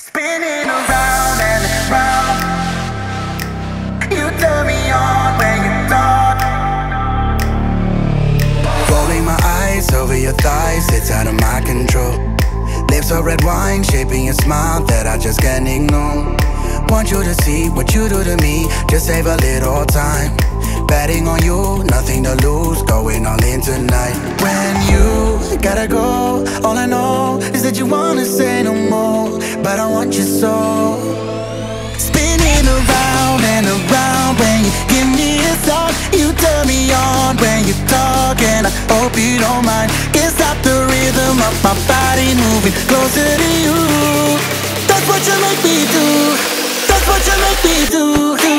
Spinning around and around. You turn me on when you talk. Rolling my eyes over your thighs, it's out of my control. Lips are red wine, shaping your smile that I just can't ignore. Want you to see what you do to me, just save a little time. Betting on you, nothing to lose, going all in tonight. When you gotta go, all I know is that you wanna say no more, but I want you so. Spinning around and around when you give me a song. You turn me on when you talk, and I hope you don't mind. Can't stop the rhythm of my body moving closer to you. That's what you make me do. That's what you make me do.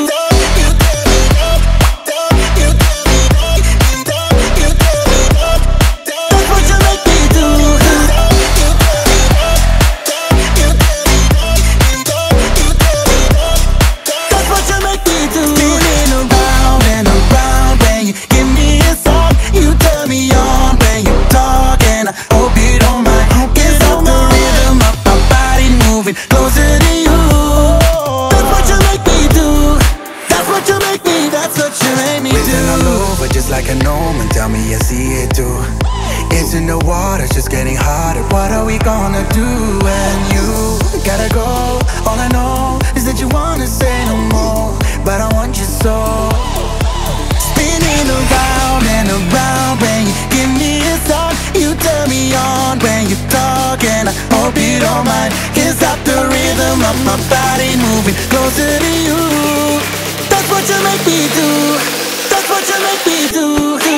Closer to you. That's what you make me do. That's what you make me. That's what you make me do. Breathing all over just like a gnome, and tell me you see it too. It's in the water, it's just getting hotter. What are we gonna do when you gotta go? All I know is that you wanna say no more, but I want you so. Spinning around and around when you give me a song. You turn me on when you talk, and I hope you don't mind. Can't stop the rhythm of my body moving closer to you. That's what you make me do. That's what you make me do.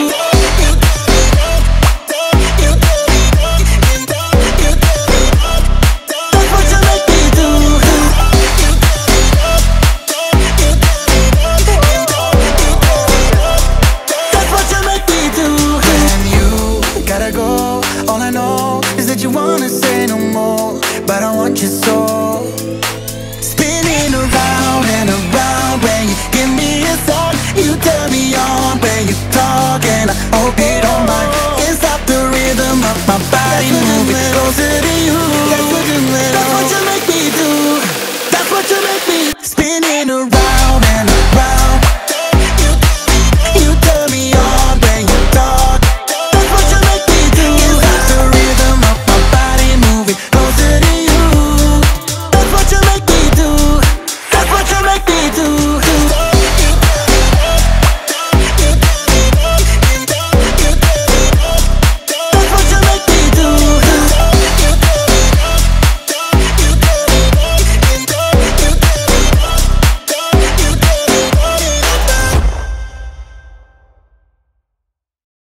All I know is that you wanna say no more, but I want you so. Spinning around and around when you give me a song. You turn me on when you talk, and I hope you